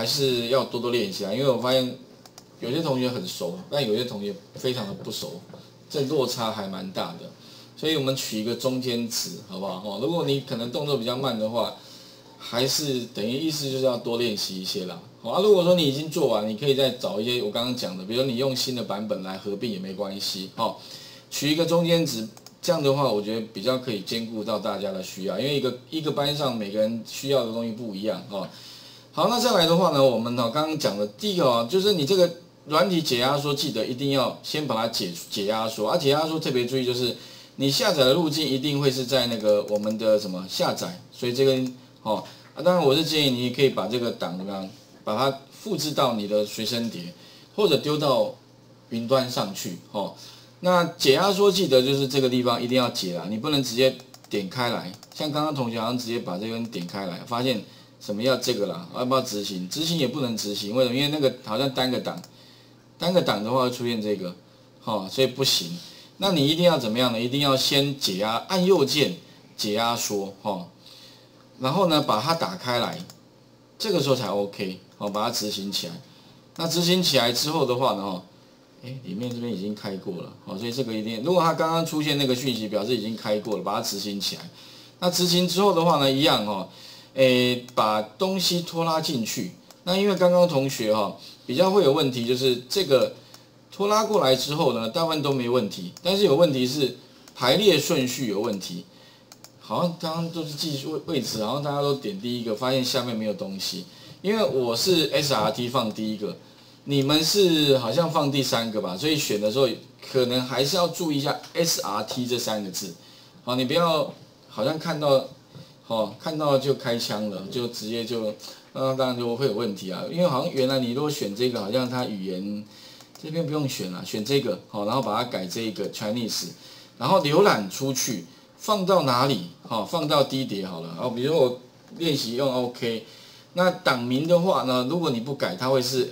还是要多多练习啊，因为我发现有些同学很熟，但有些同学非常的不熟，这落差还蛮大的。所以我们取一个中间值，好不好？如果你可能动作比较慢的话，还是等于意思就是要多练习一些啦。好，如果说你已经做完，你可以再找一些我刚刚讲的，比如你用新的版本来合并也没关系。取一个中间值，这样的话，我觉得比较可以兼顾到大家的需要，因为一个班上每个人需要的东西不一样哦。好，那再来的话呢，我们刚刚讲的第一个就是你这个软体解压缩，记得一定要先把它解压缩，解压缩特别注意就是。你下载的路径一定会是在那个我们的什么下载，所以这个当然我是建议你可以把这个档怎么样，把它复制到你的随身碟，或者丢到云端上去那解压缩记得就是这个地方一定要解啦，你不能直接点开来，像刚刚同学好像直接把这个点开来，发现什么要这个啦，要不要执行？执行也不能执行，为什么？因为那个好像单个档的话会出现这个，所以不行。那你一定要怎么样呢？一定要先解压，按右键解压缩然后呢把它打开来，这个时候才 OK 把它执行起来。那执行起来之后的话呢里面这边已经开过了所以这个一定，如果它刚刚出现那个讯息，表示已经开过了，把它执行起来。那执行之后的话呢，一样把东西拖拉进去。那因为刚刚同学比较会有问题，就是这个。拖拉过来之后呢，大部分都没问题，但是有问题是排列顺序有问题，好像刚刚都是记位置，好像大家都点第一个，发现下面没有东西，因为我是 SRT 放第一个，你们是好像放第三个吧，所以选的时候可能还是要注意一下 SRT 这三个字，你不要好像看到就开枪了，就直接就当然就会有问题啊，因为好像原来你如果选这个，好像它语言。这边不用选了，选这个然后把它改这个 Chinese， 然后浏览出去，放到哪里？放到低碟好了。比如我练习用 OK， 那档名的话呢，如果你不改，它会是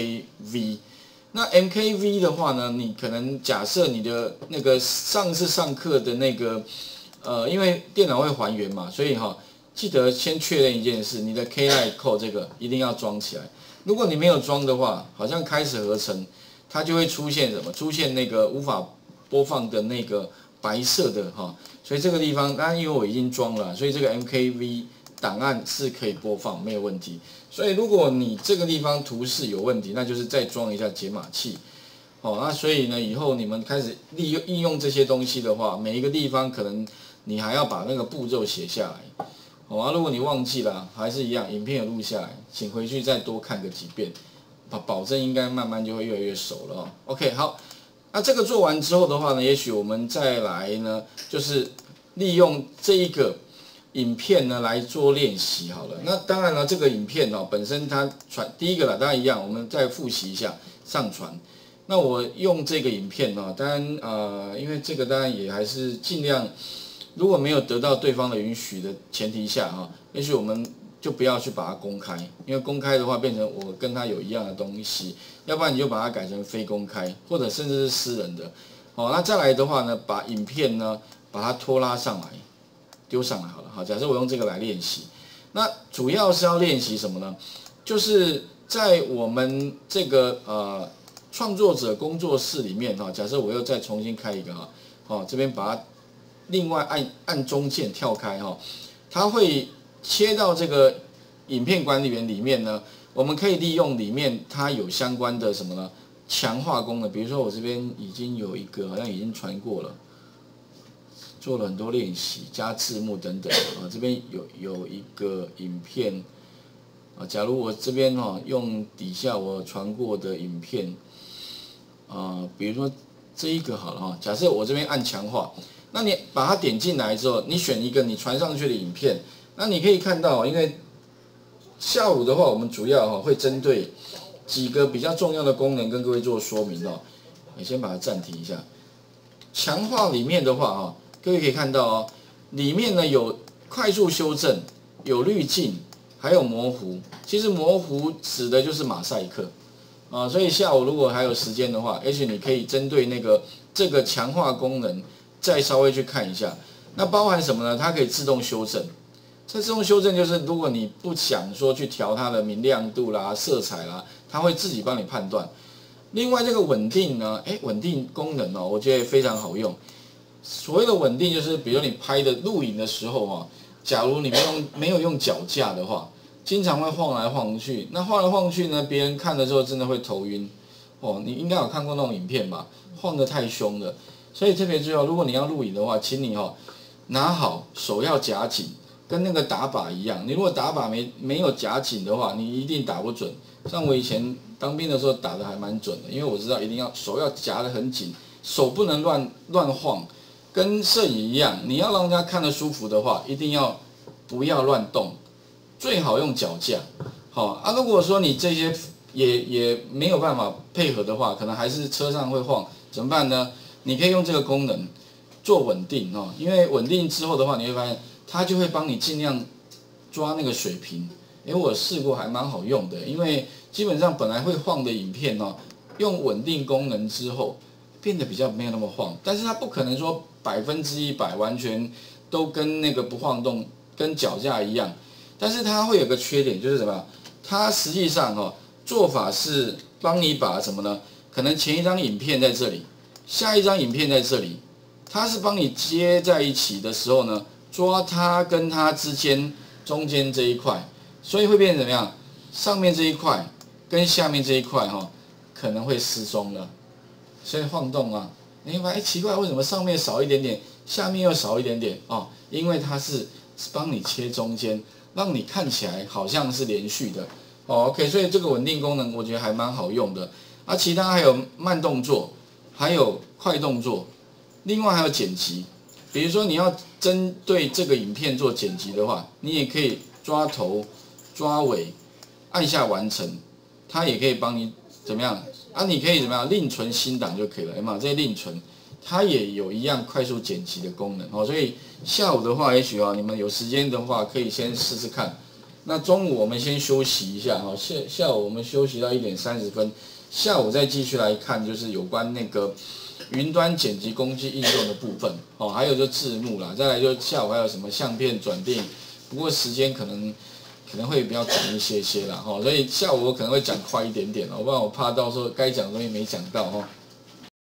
MKV。那 MKV 的话呢，你可能假设你的那个上次上课的那个因为电脑会还原嘛，所以记得先确认一件事，你的 K-Lite Code 这个一定要装起来。如果你没有装的话，好像开始合成。它就会出现什么？出现那个无法播放的那个白色的所以这个地方，当然因为我已经装了，所以这个 MKV 档案是可以播放，没有问题。所以如果你这个地方图示有问题，那就是再装一下解码器。那所以呢，以后你们开始应用这些东西的话，每一个地方可能你还要把那个步骤写下来。如果你忘记了，还是一样，影片有录下来，请回去再多看个几遍。保证应该慢慢就会越来越熟了OK， 好，那这个做完之后的话呢，也许我们再来呢，就是利用这一个影片呢来做练习好了。那当然了，这个影片本身它第一个啦，当然一样，我们再复习一下上传。那我用这个影片当然因为这个当然也还是尽量，如果没有得到对方的允许的前提下也许我们。就不要去把它公开，因为公开的话变成我跟他有一样的东西，要不然你就把它改成非公开，或者甚至是私人的。那再来的话呢，把影片呢把它拖拉上来，丢上来好了。假设我用这个来练习，那主要是要练习什么呢？就是在我们这个创作者工作室里面假设我又再重新开一个这边把它另外按中键跳开它会。切到这个影片管理员里面呢，我们可以利用里面它有相关的什么呢？强化功能，比如说我这边已经有一个好像已经传过了，做了很多练习，加字幕等等这边有一个影片假如我这边用底下我传过的影片比如说这一个好了假设我这边按强化，那你把它点进来之后，你选一个你传上去的影片。那你可以看到，因为下午的话，我们主要会针对几个比较重要的功能跟各位做说明你先把它暂停一下。强化里面的话各位可以看到里面呢有快速修正、有滤镜，还有模糊。其实模糊指的就是马赛克所以下午如果还有时间的话，也许你可以针对这个强化功能再稍微去看一下。那包含什么呢？它可以自动修正。 这自动修正就是如果你不想说去调它的明亮度啦、色彩啦，它会自己帮你判断。另外这个稳定呢，稳定功能哦，我觉得非常好用。所谓的稳定就是，比如你拍的录影的时候啊，假如你没有用脚架的话，经常会晃来晃去。那晃来晃去呢，别人看的时候真的会头晕哦。你应该有看过那种影片吧？晃得太凶了。所以特别注意哦，如果你要录影的话，请你拿好，手要夹紧。跟那个打靶一样，你如果打靶没有夹紧的话，你一定打不准。像我以前当兵的时候打得还蛮准的，因为我知道一定要手要夹得很紧，手不能乱晃。跟摄影一样，你要让人家看得舒服的话，一定要不要乱动，最好用脚架。如果说你这些也没有办法配合的话，可能还是车上会晃，怎么办呢？你可以用这个功能做稳定因为稳定之后的话，你会发现。它就会帮你尽量抓那个水平，我试过还蛮好用的，因为基本上本来会晃的影片用稳定功能之后变得比较没有那么晃，但是它不可能说100%完全都跟那个不晃动跟脚架一样，但是它会有个缺点就是什么？它实际上做法是帮你把什么呢？可能前一张影片在这里，下一张影片在这里，它是帮你接在一起的时候呢。抓它跟它之间中间这一块，所以会变成怎么样？上面这一块跟下面这一块可能会失踪了，所以晃动啊，你会发现奇怪，为什么上面少一点点，下面又少一点点因为它是帮你切中间，让你看起来好像是连续的OK， 所以这个稳定功能我觉得还蛮好用的。其他还有慢动作，还有快动作，另外还有剪辑。比如说你要针对这个影片做剪辑的话，你也可以抓头、抓尾，按下完成，它也可以帮你怎么样你可以怎么样另存新档就可以了，这些另存，它也有一样快速剪辑的功能所以下午的话，也许你们有时间的话，可以先试试看。那中午我们先休息一下下午我们休息到1点30分，下午再继续来看，就是有关那个。云端剪辑工具应用的部分还有就字幕啦，再来就下午还有什么相片转电影，不过时间可能会比较短一些啦所以下午我可能会讲快一点点不然我怕到时候该讲的东西没讲到